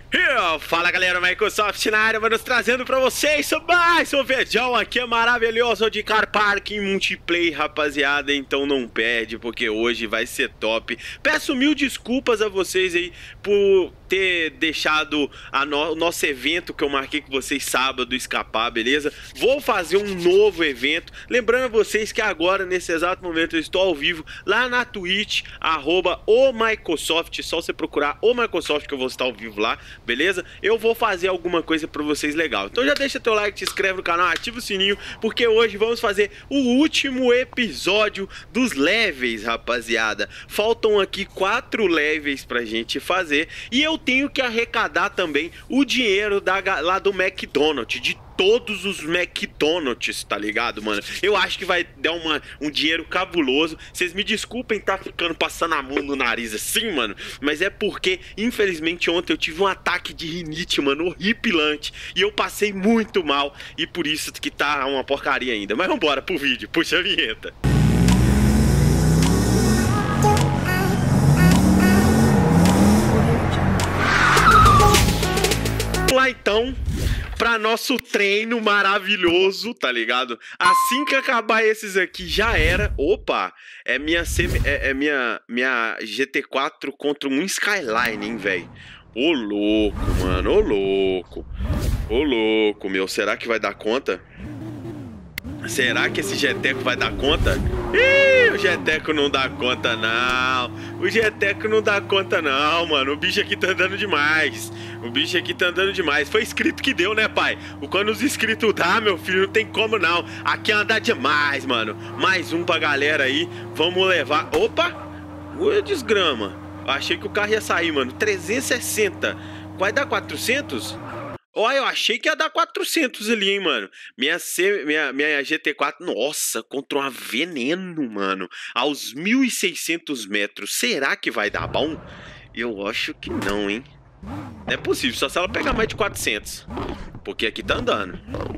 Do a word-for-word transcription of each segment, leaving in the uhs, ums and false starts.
Eu, fala galera, Microsoft na área, vamos trazendo pra vocês mais um vídeo aqui maravilhoso de Car Parking Multiplayer, rapaziada. Então não perde, porque hoje vai ser top. Peço mil desculpas a vocês aí por ter deixado a no, o nosso evento que eu marquei com vocês sábado escapar, beleza? Vou fazer um novo evento. Lembrando a vocês que agora, nesse exato momento, eu estou ao vivo lá na Twitch, arroba o Microsoft. Só você procurar o Microsoft que eu vou estar ao vivo lá. Beleza? Eu vou fazer alguma coisa pra vocês legal. Então já deixa teu like, te inscreve no canal, ativa o sininho, porque hoje vamos fazer o último episódio dos levels, rapaziada. Faltam aqui quatro levels pra gente fazer e eu tenho que arrecadar também o dinheiro da, lá do McDonald's, de todos os McDonald's, tá ligado, mano? Eu acho que vai dar uma, um dinheiro cabuloso. Vocês me desculpem tá ficando passando a mão no nariz assim, mano, mas é porque, infelizmente, ontem eu tive um ataque de rinite, mano, horripilante, e eu passei muito mal, e por isso que tá uma porcaria ainda. Mas vambora pro vídeo, puxa a vinheta. Vamos lá então para nosso treino maravilhoso, tá ligado? Assim que acabar esses aqui já era. Opa, é minha semi, é, é minha minha G T quatro contra um Skyline, hein, velho? Ô louco, mano, ô louco. Ô louco, meu, será que vai dar conta? Será que esse Jeteco vai dar conta? Ih, o Jeteco não dá conta não. O Jeteco não dá conta não, mano. O bicho aqui tá andando demais. O bicho aqui tá andando demais. Foi inscrito que deu, né, pai? Quando os inscritos dá, meu filho, não tem como não. Aqui anda demais, mano. Mais um pra galera aí. Vamos levar. Opa! Ui, desgrama. Achei que o carro ia sair, mano. trezentos e sessenta. Vai dar quatrocentos? Olha, eu achei que ia dar quatrocentos ali, hein, mano. Minha, C, minha, minha G T quatro, nossa, contra um veneno, mano. Aos mil e seiscentos metros. Será que vai dar bom? Eu acho que não, hein. Não é possível, só se ela pegar mais de quatrocentos. Porque aqui tá andando.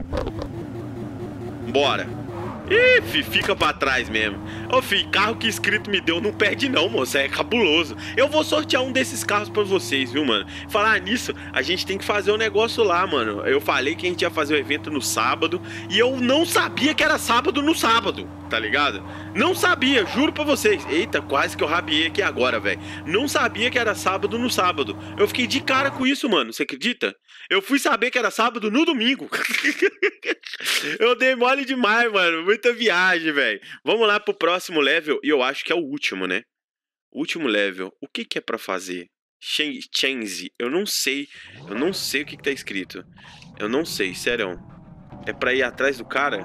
Bora. Ih, fi, fica pra trás mesmo. Ô, fi, carro que inscrito me deu não perde não, moço, é cabuloso. Eu vou sortear um desses carros pra vocês, viu, mano? Falar nisso, a gente tem que fazer um negócio lá, mano. Eu falei que a gente ia fazer o evento no sábado e eu não sabia que era sábado no sábado, tá ligado? Não sabia, juro pra vocês. Eita, quase que eu rabiei aqui agora, velho. Não sabia que era sábado no sábado. Eu fiquei de cara com isso, mano, você acredita? Eu fui saber que era sábado no domingo. Eu dei mole demais, mano. Muita viagem, velho. Vamos lá pro próximo level. E eu acho que é o último, né? Último level. O que que é pra fazer? Change. Eu não sei. Eu não sei o que que tá escrito. Eu não sei, sério. É pra ir atrás do cara?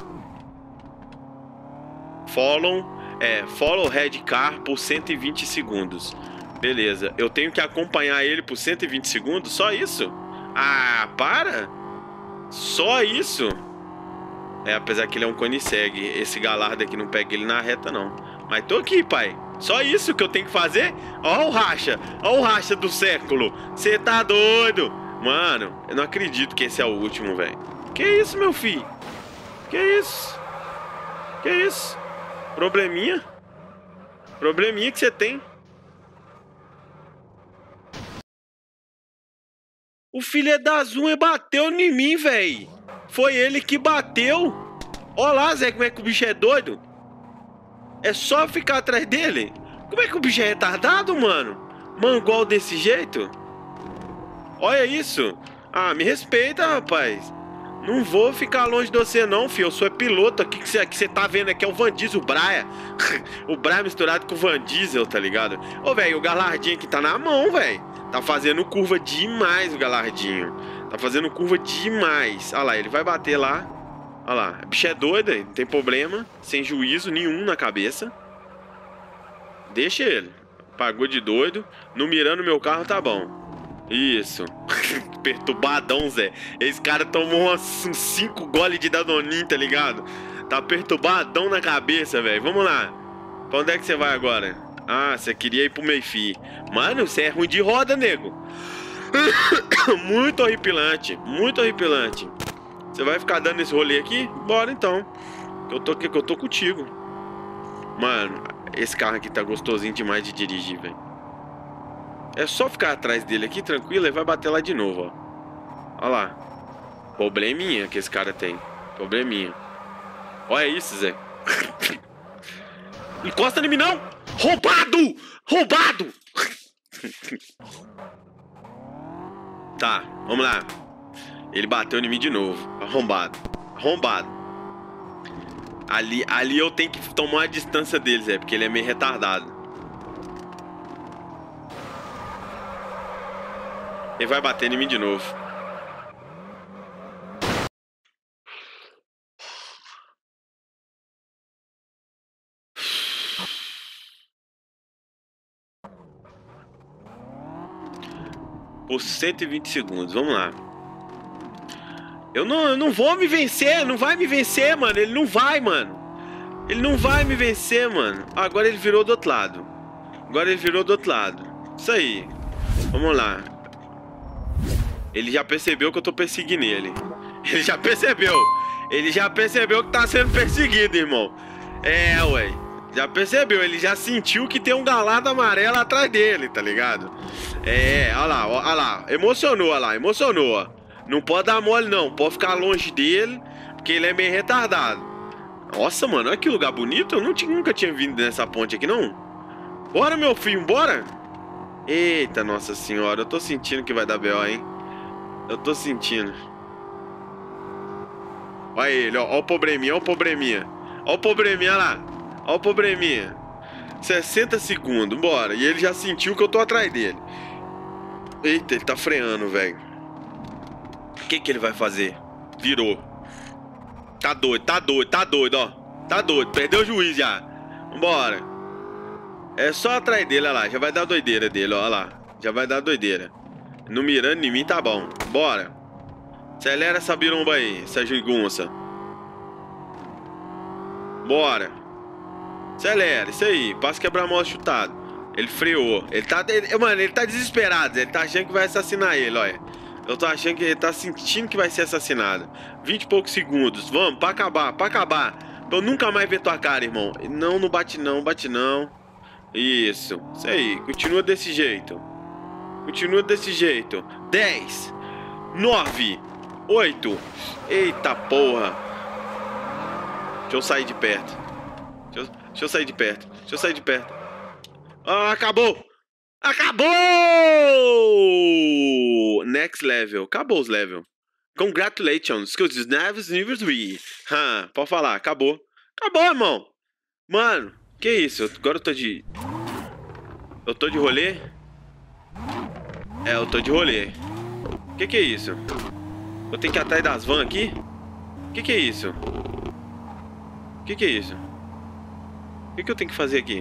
Follow. É, follow Red Car por cento e vinte segundos. Beleza. Eu tenho que acompanhar ele por cento e vinte segundos? Só isso? Ah, para? Só isso? É, apesar que ele é um cone segue. Esse galardo aqui não pega ele na reta, não. Mas tô aqui, pai. Só isso que eu tenho que fazer? Ó o racha. Ó o racha do século. Você tá doido? Mano, eu não acredito que esse é o último, velho. Que isso, meu filho? Que isso? Que isso? Probleminha? Probleminha que você tem. O filho das unhas bateu em mim, velho. Foi ele que bateu. Olha lá, Zé, como é que o bicho é doido. É só ficar atrás dele. Como é que o bicho é retardado, mano? Mangol desse jeito. Olha isso. Ah, me respeita, rapaz. Não vou ficar longe de você não, filho. Eu sou piloto aqui que você que tá vendo aqui. É o Van Diesel, o Braia. O Braia misturado com o Van Diesel, tá ligado? Ô, velho, o galardinho aqui tá na mão, velho. Tá fazendo curva demais o galardinho. Tá fazendo curva demais. Olha lá, ele vai bater lá. Olha lá, o bicho é doido, não tem problema. Sem juízo nenhum na cabeça. Deixa ele. Pagou de doido. Não mirando meu carro, tá bom. Isso. Perturbadão, Zé. Esse cara tomou uns cinco goles de Danoninho, tá ligado? Tá perturbadão na cabeça, velho. Vamos lá. Pra onde é que você vai agora? Ah, você queria ir pro Mayfi. Mano, você é ruim de roda, nego. Muito horripilante. Muito horripilante. Você vai ficar dando esse rolê aqui? Bora então. Que eu tô, que eu tô contigo. Mano, esse carro aqui tá gostosinho demais de dirigir, velho. É só ficar atrás dele aqui, tranquilo, e vai bater lá de novo, ó. Olha lá. Probleminha que esse cara tem. Probleminha. Olha isso, Zé. Encosta em mim, não! Roubado! Roubado! Tá, vamos lá. Ele bateu em mim de novo. Arrombado. Arrombado. Ali, ali eu tenho que tomar a distância dele, Zé, porque ele é meio retardado. Ele vai bater em mim de novo. Por cento e vinte segundos, vamos lá. Eu não, eu não vou me vencer, não vai me vencer, mano. Ele não vai, mano. Ele não vai me vencer, mano. Agora ele virou do outro lado. Agora ele virou do outro lado. Isso aí. Vamos lá. Ele já percebeu que eu tô perseguindo ele. Ele já percebeu. Ele já percebeu que tá sendo perseguido, irmão. É, ué. Já percebeu. Ele já sentiu que tem um galado amarelo atrás dele, tá ligado? É, olha lá, olha lá. Emocionou, olha lá. Emocionou, ó. Não pode dar mole, não. Pode ficar longe dele, porque ele é meio retardado. Nossa, mano. Olha que lugar bonito. Eu não tinha, nunca tinha vindo nessa ponte aqui, não. Bora, meu filho. Bora. Eita, nossa senhora. Eu tô sentindo que vai dar B O, hein. Eu tô sentindo. Olha ele, ó. Olha o probleminha, olha o probleminha. Olha o probleminha lá. Olha o probleminha. sessenta segundos, bora. E ele já sentiu que eu tô atrás dele. Eita, ele tá freando, velho. O que que ele vai fazer? Virou. Tá doido, tá doido, tá doido, ó. Tá doido, perdeu o juiz já. Vambora. É só atrás dele, olha lá. Já vai dar doideira dele, ó, olha lá. Já vai dar doideira. Não mirando em mim, tá bom. Bora. Acelera essa biromba aí, essa gigunça. Bora. Acelera, isso aí. Passa quebra-mola chutado. Ele freou. Ele tá... Ele, mano, ele tá desesperado. Ele tá achando que vai assassinar ele, olha. Eu tô achando que ele tá sentindo que vai ser assassinado. vinte e poucos segundos. Vamos, pra acabar, pra acabar. Pra eu nunca mais ver tua cara, irmão. Não, não bate não, bate não. Isso. Isso aí. Continua desse jeito. Continua desse jeito. dez. nove. oito. Eita porra. Deixa eu sair de perto. Deixa eu, deixa eu sair de perto. Deixa eu sair de perto. Ah, acabou. Acabou! Next level. Acabou os levels. Congratulations. Excuse never anniversary. Ah, pode falar. Acabou. Acabou, irmão. Mano, que isso? Agora eu tô de... Eu tô de rolê? É, eu tô de rolê. Que que é isso? Eu tenho que ir atrás das vans aqui? Que que é isso? Que que é isso? O que que eu tenho que fazer aqui?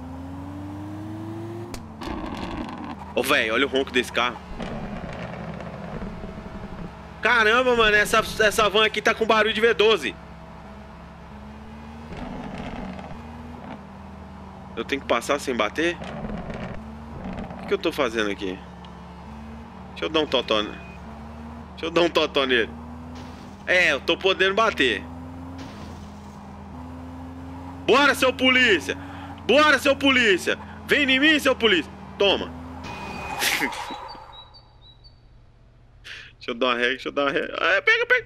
Ô, oh, velho, olha o ronco desse carro. Caramba, mano, essa, essa van aqui tá com barulho de V doze. Eu tenho que passar sem bater? O que que eu tô fazendo aqui? Deixa eu dar um totó. Deixa eu dar um totó nele. É, eu tô podendo bater. Bora, seu polícia! Bora, seu polícia! Vem em mim, seu polícia! Toma! Deixa eu dar uma regra, deixa eu dar uma regra. Ah, pega, pega!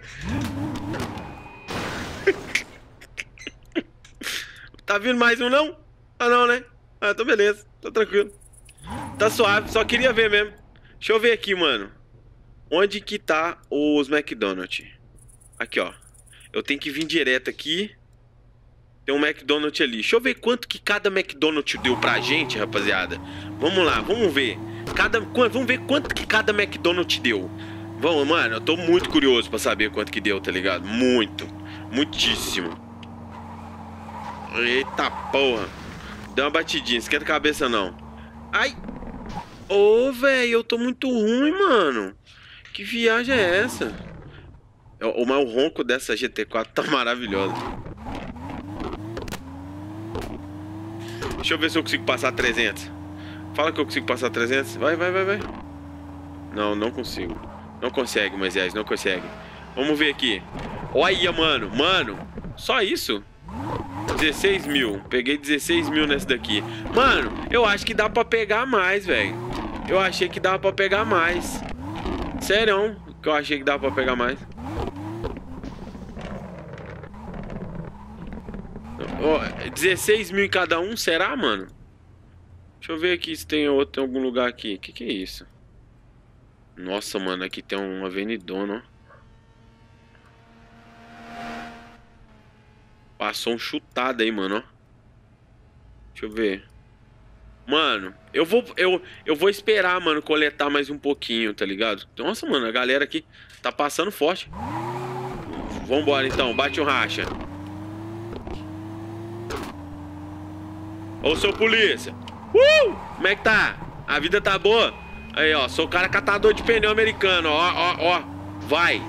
Tá vindo mais um, não? Ah, não, né? Ah, então beleza, tá tranquilo. Tá suave, só queria ver mesmo. Deixa eu ver aqui, mano. Onde que tá os McDonald's? Aqui, ó. Eu tenho que vir direto aqui. Tem um McDonald's ali. Deixa eu ver quanto que cada McDonald's deu pra gente, rapaziada. Vamos lá, vamos ver. Cada, vamos ver quanto que cada McDonald's deu. Vamos, mano, eu tô muito curioso pra saber quanto que deu, tá ligado? Muito. Muitíssimo. Eita porra. Deu uma batidinha, esquenta a cabeça não. Ai. Ô, velho, eu tô muito ruim, mano. Que viagem é essa? O, o, o ronco dessa G T quatro tá maravilhoso. Deixa eu ver se eu consigo passar trezentos. Fala que eu consigo passar trezentos. Vai, vai, vai, vai. Não, não consigo. Não consegue, Moisés, não consegue. Vamos ver aqui. Olha, mano, mano. Só isso? dezesseis mil. Peguei dezesseis mil nessa daqui. Mano, eu acho que dá pra pegar mais, velho. Eu achei que dava pra pegar mais. Sério, que eu achei que dava pra pegar mais. Oh, dezesseis mil em cada um, será, mano? Deixa eu ver aqui se tem outro em algum lugar aqui. O que que é isso? Nossa, mano, aqui tem uma avenidona, ó. Passou um chutado aí, mano, ó. Deixa eu ver. Mano, eu vou, eu, eu vou esperar, mano, coletar mais um pouquinho, tá ligado? Nossa, mano, a galera aqui tá passando forte. Vambora, então. Bate um racha. Ô, seu polícia. Uh! Como é que tá? A vida tá boa? Aí, ó. Sou o cara catador de pneu americano, ó, ó, ó. Vai.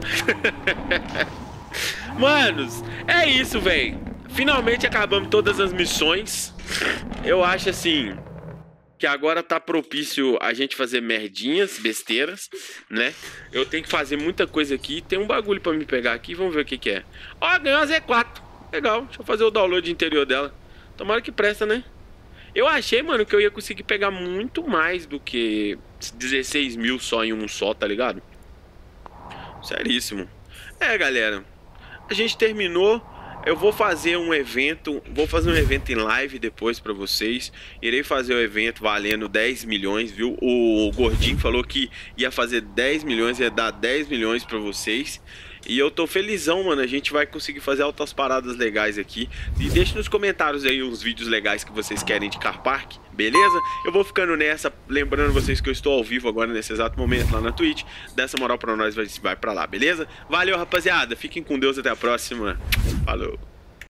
Manos, é isso, velho. Finalmente acabamos todas as missões. Eu acho assim que agora tá propício a gente fazer merdinhas, besteiras, né? Eu tenho que fazer muita coisa aqui. Tem um bagulho pra me pegar aqui. Vamos ver o que que é. Ó, ganhou uma Z quatro. Legal, deixa eu fazer o download interior dela. Tomara que presta, né? Eu achei, mano, que eu ia conseguir pegar muito mais do que dezesseis mil só em um só, tá ligado? Seríssimo. É, galera, a gente terminou. Eu vou fazer um evento, vou fazer um evento em live depois pra vocês. Irei fazer o evento valendo dez milhões, viu? O Gordinho falou que ia fazer dez milhões, ia dar dez milhões pra vocês. E eu tô felizão, mano, a gente vai conseguir fazer altas paradas legais aqui. E deixe nos comentários aí uns vídeos legais que vocês querem de Car Park, beleza? Eu vou ficando nessa, lembrando vocês que eu estou ao vivo agora nesse exato momento lá na Twitch. Dessa moral pra nós, vai, vai pra lá, beleza? Valeu, rapaziada, fiquem com Deus, até a próxima. Falou.